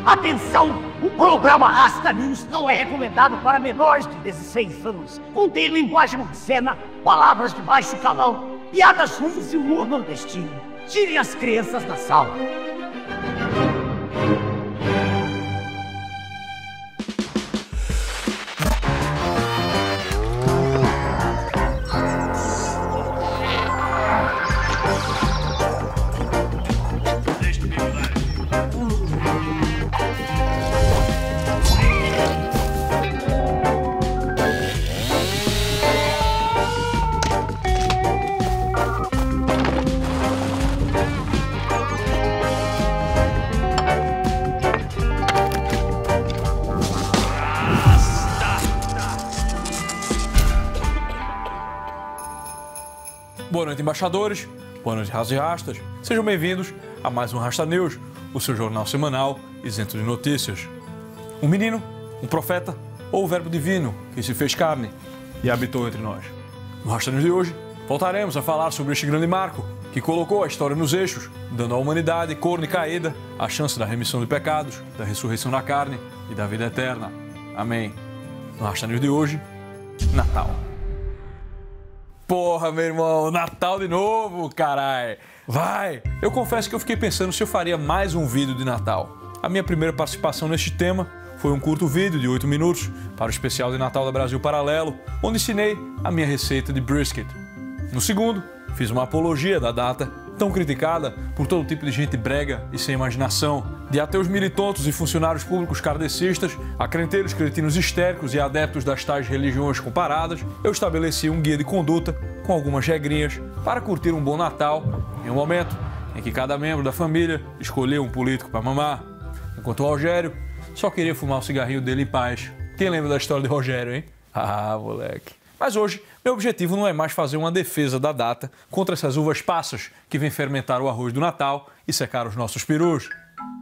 Atenção! O programa Rasta News não é recomendado para menores de 16 anos. Contém linguagem obscena, palavras de baixo calão, piadas ruins e humor nordestino. Tirem as crianças da sala. Boa noite, embaixadores. Boa noite, rastas e rastas. Sejam bem-vindos a mais um Rasta News, o seu jornal semanal isento de notícias. Um menino, um profeta ou o verbo divino que se fez carne e habitou entre nós. No Rasta News de hoje, voltaremos a falar sobre este grande marco que colocou a história nos eixos, dando à humanidade corno e caída a chance da remissão de pecados, da ressurreição da carne e da vida eterna. Amém. No Rasta News de hoje, Natal. Porra, meu irmão, Natal de novo, carai. Vai! Eu confesso que eu fiquei pensando se eu faria mais um vídeo de Natal. A minha primeira participação neste tema foi um curto vídeo de 8 minutos para o especial de Natal da Brasil Paralelo, onde ensinei a minha receita de brisket. No segundo, fiz uma apologia da data, tão criticada por todo tipo de gente brega e sem imaginação, de ateus militontos e funcionários públicos kardecistas, a crenteiros cretinos histéricos e adeptos das tais religiões comparadas. Eu estabeleci um guia de conduta com algumas regrinhas para curtir um bom Natal em um momento em que cada membro da família escolheu um político para mamar, enquanto o Rogério só queria fumar o cigarrinho dele em paz. Quem lembra da história de Rogério, hein? Ah, moleque. Mas hoje, meu objetivo não é mais fazer uma defesa da data contra essas uvas passas que vêm fermentar o arroz do Natal e secar os nossos perus.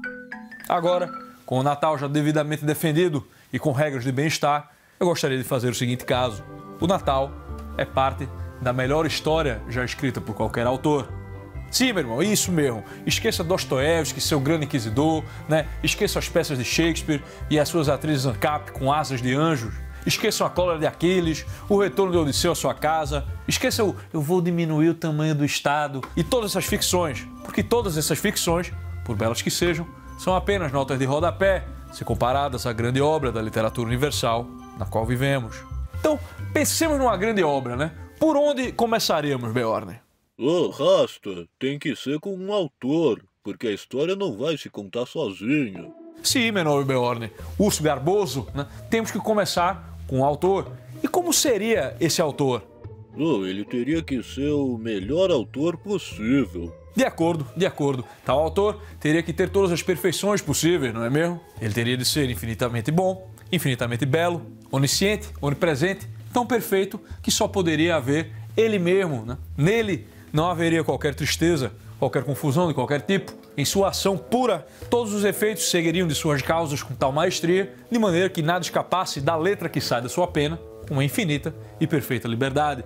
Agora, com o Natal já devidamente defendido e com regras de bem-estar, eu gostaria de fazer o seguinte caso. O Natal é parte da melhor história já escrita por qualquer autor. Sim, meu irmão, isso mesmo. Esqueça Dostoiévski, seu grande inquisidor, né? Esqueça as peças de Shakespeare e as suas atrizes ANCAP com asas de anjos. Esqueçam a cólera de Aquiles, o retorno de Odisseu à sua casa. Esqueçam eu vou diminuir o tamanho do Estado e todas essas ficções. Porque todas essas ficções, por belas que sejam, são apenas notas de rodapé, se comparadas à grande obra da literatura universal na qual vivemos. Então, pensemos numa grande obra, né? Por onde começaríamos, Beorne? Rasta, tem que ser com um autor, porque a história não vai se contar sozinha. Sim, meu nome Beorne. Urso Garboso, né? Temos que começar com o autor. E como seria esse autor? Ele teria que ser o melhor autor possível. De acordo, de acordo. Tal autor teria que ter todas as perfeições possíveis, não é mesmo? Ele teria de ser infinitamente bom, infinitamente belo, onisciente, onipresente, tão perfeito que só poderia haver ele mesmo, né? Nele não haveria qualquer tristeza, qualquer confusão de qualquer tipo. Em sua ação pura, todos os efeitos seguiriam de suas causas com tal maestria, de maneira que nada escapasse da letra que sai da sua pena, com uma infinita e perfeita liberdade.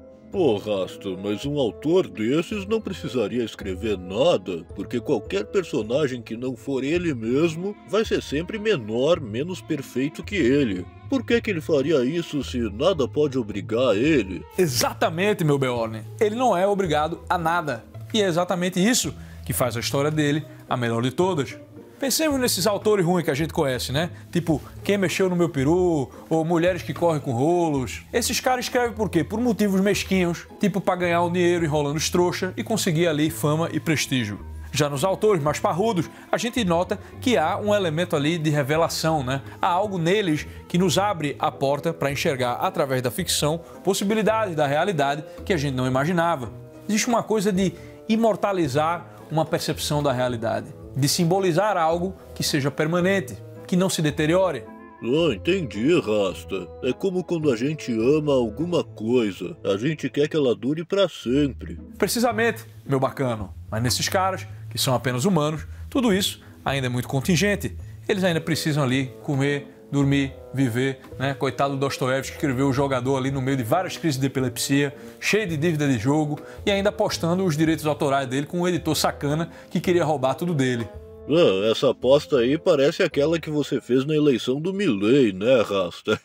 Rasta, mas um autor desses não precisaria escrever nada, porque qualquer personagem que não for ele mesmo vai ser sempre menor, menos perfeito que ele. Por que ele faria isso se nada pode obrigar ele? Exatamente, meu Beorne. Ele não é obrigado a nada. E é exatamente isso que faz a história dele a melhor de todas. Pensemos nesses autores ruins que a gente conhece, né? Tipo, Quem Mexeu no Meu Peru, ou Mulheres que Correm com Rolos. Esses caras escrevem por quê? Por motivos mesquinhos, tipo para ganhar um dinheiro enrolando os trouxa e conseguir ali fama e prestígio. Já nos autores mais parrudos, a gente nota que há um elemento ali de revelação, né? Há algo neles que nos abre a porta para enxergar, através da ficção, possibilidades da realidade que a gente não imaginava. Existe uma coisa de imortalizar uma percepção da realidade, de simbolizar algo que seja permanente, que não se deteriore. Entendi, Rasta. É como quando a gente ama alguma coisa. A gente quer que ela dure pra sempre. Precisamente, meu bacano. Mas nesses caras, que são apenas humanos, tudo isso ainda é muito contingente. Eles ainda precisam ali comer, dormir, viver, né? Coitado do Dostoiévski, que escreveu o jogador ali no meio de várias crises de epilepsia, cheio de dívida de jogo e ainda apostando os direitos autorais dele com um editor sacana que queria roubar tudo dele. Ah, essa aposta aí parece aquela que você fez na eleição do Milley, né, Rasta?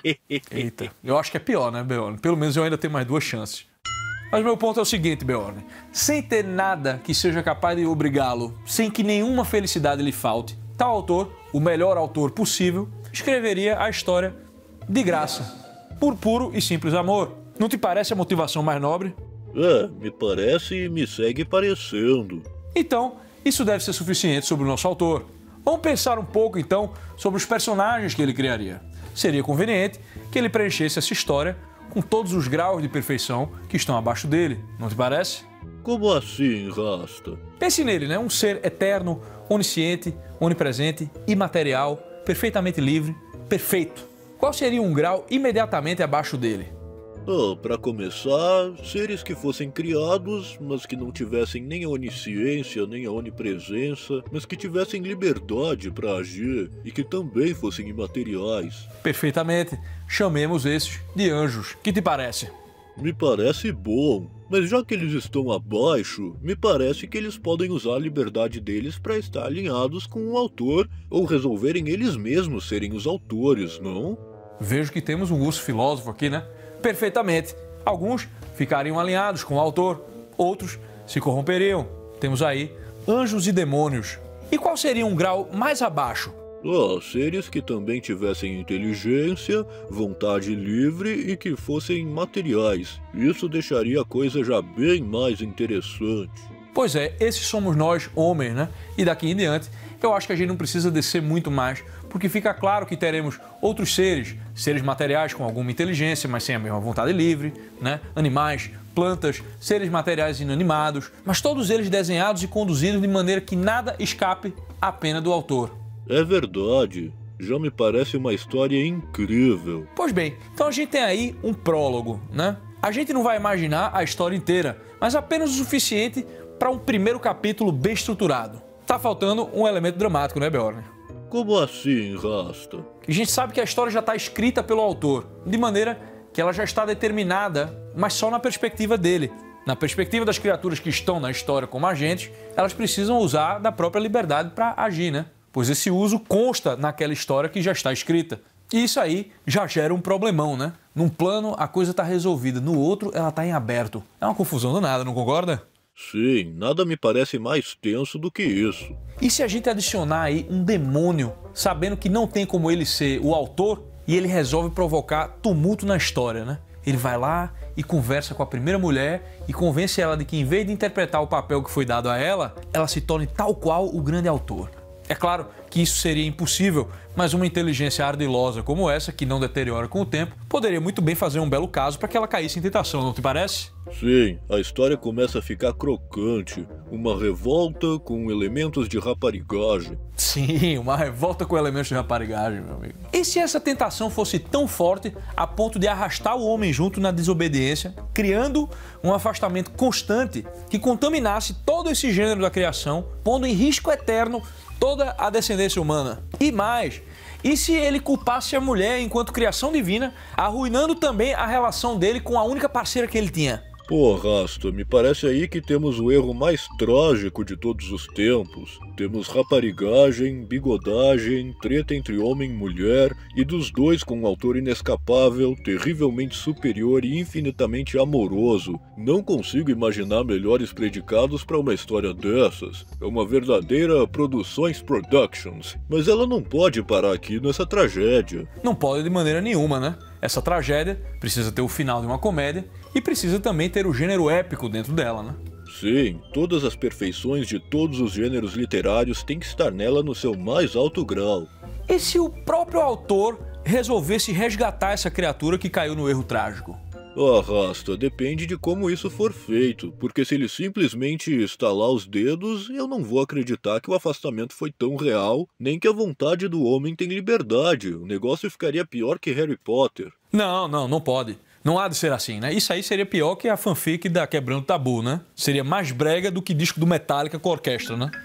Eita, eu acho que é pior, né, Beorn? Pelo menos eu ainda tenho mais 2 chances. Mas meu ponto é o seguinte, Beorn. Sem ter nada que seja capaz de obrigá-lo, sem que nenhuma felicidade lhe falte, tal autor, o melhor autor possível, escreveria a história de graça, por puro e simples amor. Não te parece a motivação mais nobre? É, me parece e me segue parecendo. Então, isso deve ser suficiente sobre o nosso autor. Vamos pensar um pouco, então, sobre os personagens que ele criaria. Seria conveniente que ele preenchesse essa história com todos os graus de perfeição que estão abaixo dele, não te parece? Como assim, Rasta? Pense nele, né? Um ser eterno, onisciente, onipresente, imaterial, perfeitamente livre, perfeito. Qual seria um grau imediatamente abaixo dele? Ah, para começar, seres que fossem criados, mas que não tivessem nem a onisciência, nem a onipresença, mas que tivessem liberdade para agir e que também fossem imateriais. Perfeitamente. Chamemos esses de anjos. Que te parece? Me parece bom, mas já que eles estão abaixo, me parece que eles podem usar a liberdade deles para estar alinhados com o autor ou resolverem eles mesmos serem os autores, não? Vejo que temos um urso filósofo aqui, né? Perfeitamente. Alguns ficariam alinhados com o autor, outros se corromperiam. Temos aí anjos e demônios. E qual seria um grau mais abaixo? Ah, seres que também tivessem inteligência, vontade livre e que fossem materiais. Isso deixaria a coisa já bem mais interessante. Pois é, esses somos nós, homens, né? E daqui em diante, eu acho que a gente não precisa descer muito mais, porque fica claro que teremos outros seres, seres materiais com alguma inteligência, mas sem a mesma vontade livre, né? Animais, plantas, seres materiais inanimados, mas todos eles desenhados e conduzidos de maneira que nada escape à pena do autor. É verdade. Já me parece uma história incrível. Pois bem, então a gente tem aí um prólogo, né? A gente não vai imaginar a história inteira, mas apenas o suficiente para um primeiro capítulo bem estruturado. Tá faltando um elemento dramático, né, Beorn? Como assim, Rasta? A gente sabe que a história já está escrita pelo autor, de maneira que ela já está determinada, mas só na perspectiva dele. Na perspectiva das criaturas que estão na história como agentes, elas precisam usar da própria liberdade para agir, né? Pois esse uso consta naquela história que já está escrita. E isso aí já gera um problemão, né? Num plano a coisa está resolvida, no outro ela está em aberto. É uma confusão danada, não concorda? Sim, nada me parece mais tenso do que isso. E se a gente adicionar aí um demônio, sabendo que não tem como ele ser o autor, e ele resolve provocar tumulto na história, né? Ele vai lá e conversa com a primeira mulher e convence ela de que, em vez de interpretar o papel que foi dado a ela, ela se torne tal qual o grande autor. É claro que isso seria impossível, mas uma inteligência ardilosa como essa, que não deteriora com o tempo, poderia muito bem fazer um belo caso para que ela caísse em tentação, não te parece? Sim, a história começa a ficar crocante. Uma revolta com elementos de raparigagem. Sim, uma revolta com elementos de raparigagem, meu amigo. E se essa tentação fosse tão forte a ponto de arrastar o homem junto na desobediência, criando um afastamento constante que contaminasse todo esse gênero da criação, pondo em risco eterno toda a descendência humana? E mais, e se ele culpasse a mulher enquanto criação divina, arruinando também a relação dele com a única parceira que ele tinha? Pô, Rasta, me parece aí que temos o erro mais trágico de todos os tempos. Temos raparigagem, bigodagem, treta entre homem e mulher, e dos dois com um autor inescapável, terrivelmente superior e infinitamente amoroso. Não consigo imaginar melhores predicados para uma história dessas. É uma verdadeira Produções Productions. Mas ela não pode parar aqui nessa tragédia. Não pode de maneira nenhuma, né? Essa tragédia precisa ter o final de uma comédia e precisa também ter o gênero épico dentro dela, né? Sim, todas as perfeições de todos os gêneros literários têm que estar nela no seu mais alto grau. E se o próprio autor resolvesse resgatar essa criatura que caiu no erro trágico? Ah, Rasta, depende de como isso for feito, porque se ele simplesmente estalar os dedos, eu não vou acreditar que o afastamento foi tão real, nem que a vontade do homem tem liberdade. O negócio ficaria pior que Harry Potter. Não pode. Não há de ser assim, né? Isso aí seria pior que a fanfic da Quebrando Tabu, né? Seria mais brega do que disco do Metallica com orquestra, né?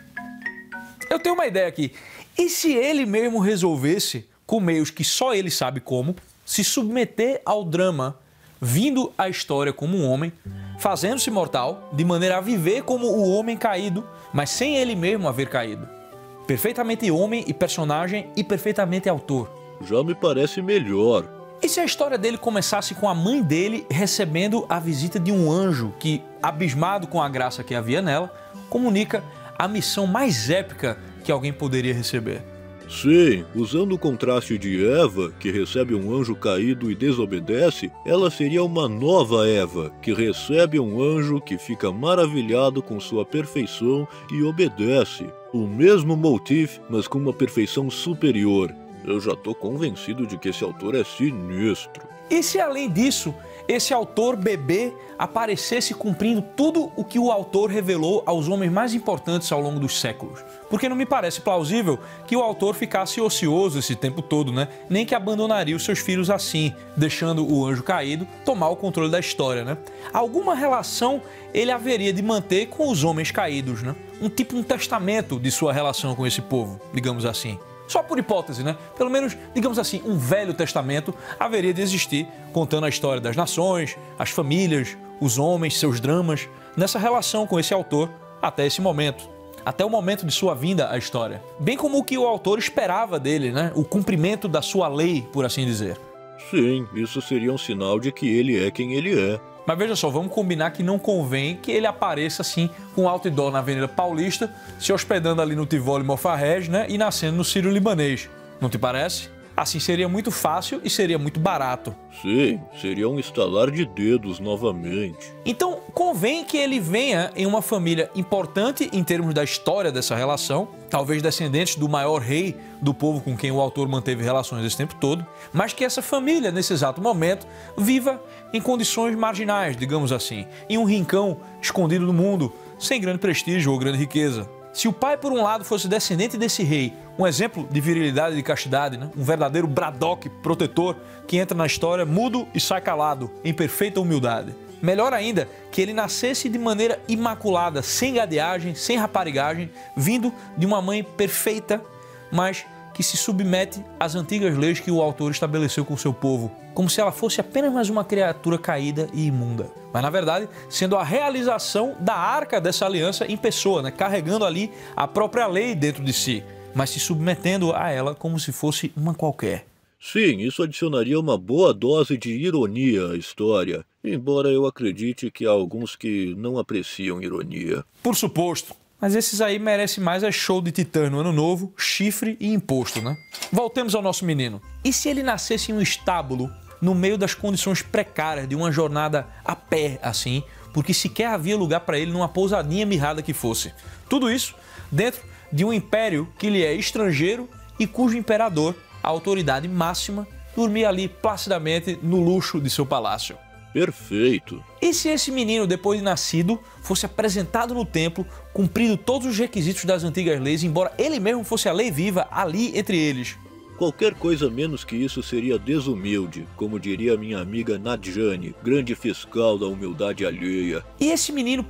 Eu tenho uma ideia aqui. E se ele mesmo resolvesse, com meios que só ele sabe como, se submeter ao drama, vindo à história como um homem, fazendo-se mortal, de maneira a viver como o homem caído, mas sem ele mesmo haver caído? perfeitamente homem e personagem e perfeitamente autor. Já me parece melhor. E se a história dele começasse com a mãe dele recebendo a visita de um anjo que, abismado com a graça que havia nela, comunica a missão mais épica que alguém poderia receber? Sim, usando o contraste de Eva, que recebe um anjo caído e desobedece, ela seria uma nova Eva, que recebe um anjo que fica maravilhado com sua perfeição e obedece. O mesmo motif, mas com uma perfeição superior. Eu já tô convencido de que esse autor é sinistro. E se além disso, esse autor bebê aparecesse cumprindo tudo o que o autor revelou aos homens mais importantes ao longo dos séculos? Porque não me parece plausível que o autor ficasse ocioso esse tempo todo, né? Nem que abandonaria os seus filhos assim, deixando o anjo caído tomar o controle da história, né? Alguma relação ele haveria de manter com os homens caídos, né? Um testamento de sua relação com esse povo, digamos assim. Só por hipótese, né? Pelo menos, digamos assim, um velho testamento haveria de existir, contando a história das nações, as famílias, os homens, seus dramas, nessa relação com esse autor até esse momento. Até o momento de sua vinda à história. Bem como o que o autor esperava dele, né? O cumprimento da sua lei, por assim dizer. Sim, isso seria um sinal de que ele é quem ele é. Mas veja só, vamos combinar que não convém que ele apareça assim com outdoor na Avenida Paulista, se hospedando ali no Tivoli Mofarrege, né, e nascendo no Sírio-Libanês. Não te parece? Assim seria muito fácil e seria muito barato. Sim, seria um estalar de dedos novamente. Então, convém que ele venha em uma família importante em termos da história dessa relação, talvez descendentes do maior rei do povo com quem o autor manteve relações esse tempo todo, mas que essa família, nesse exato momento, viva em condições marginais, digamos assim, em um rincão escondido do mundo, sem grande prestígio ou grande riqueza. Se o pai, por um lado, fosse descendente desse rei, um exemplo de virilidade e de castidade, né? Um verdadeiro Braddock protetor que entra na história mudo e sai calado, em perfeita humildade. Melhor ainda, que ele nascesse de maneira imaculada, sem gadeagem, sem raparigagem, vindo de uma mãe perfeita, mas que se submete às antigas leis que o autor estabeleceu com o seu povo, como se ela fosse apenas mais uma criatura caída e imunda. Mas, na verdade, sendo a realização da arca dessa aliança em pessoa, né? Carregando ali a própria lei dentro de si, mas se submetendo a ela como se fosse uma qualquer. Sim, isso adicionaria uma boa dose de ironia à história, embora eu acredite que há alguns que não apreciam ironia. Por suposto. Mas esses aí merecem mais show de titã no ano novo, chifre e imposto, né? Voltemos ao nosso menino. E se ele nascesse em um estábulo, no meio das condições precárias de uma jornada a pé, assim, porque sequer havia lugar para ele numa pousadinha mirrada que fosse? Tudo isso dentro de um império que lhe é estrangeiro e cujo imperador, a autoridade máxima, dormia ali placidamente no luxo de seu palácio. Perfeito. E se esse menino, depois de nascido, fosse apresentado no templo, cumprindo todos os requisitos das antigas leis, embora ele mesmo fosse a lei viva ali entre eles? Qualquer coisa menos que isso seria desumilde, como diria minha amiga Nadjane, grande fiscal da humildade alheia. E esse menino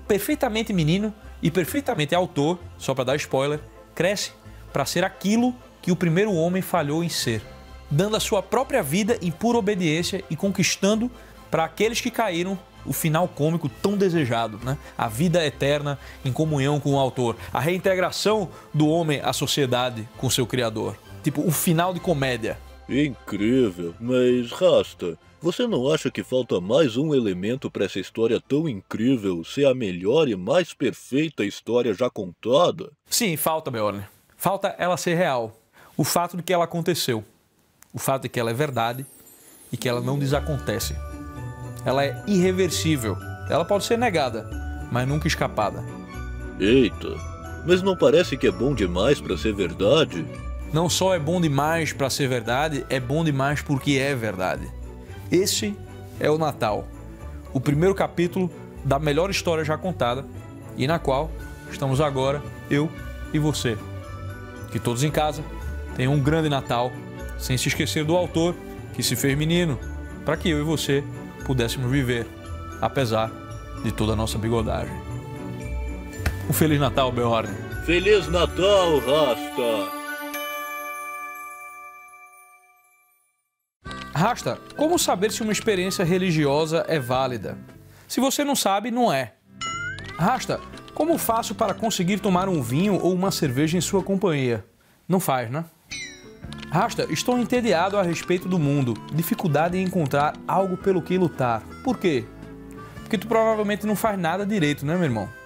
e perfeitamente autor, só para dar spoiler, cresce para ser aquilo que o primeiro homem falhou em ser, dando a sua própria vida em pura obediência e conquistando para aqueles que caíram o final cômico tão desejado, né? A vida eterna em comunhão com o autor, a reintegração do homem à sociedade com seu criador. Tipo, um final de comédia. Incrível, mas Rasta, você não acha que falta mais um elemento para essa história tão incrível ser a melhor e mais perfeita história já contada? Sim, falta, Beorne. Falta ela ser real. O fato de que ela aconteceu. O fato de que ela é verdade e que ela não desacontece. Ela é irreversível. Ela pode ser negada, mas nunca escapada. Eita, mas não parece que é bom demais para ser verdade? Não só é bom demais para ser verdade, é bom demais porque é verdade. Esse é o Natal, o primeiro capítulo da melhor história já contada e na qual estamos agora, eu e você. Que todos em casa tenham um grande Natal, sem se esquecer do autor que se fez menino, para que eu e você pudéssemos viver, apesar de toda a nossa bigodagem. Um Feliz Natal, Beorne. Feliz Natal, Rasta! Rasta, como saber se uma experiência religiosa é válida? Se você não sabe, não é. Rasta, como faço para conseguir tomar um vinho ou uma cerveja em sua companhia? Não faz, né? Rasta, estou entediado a respeito do mundo. Dificuldade em encontrar algo pelo que lutar. Por quê? Porque tu provavelmente não faz nada direito, né, meu irmão?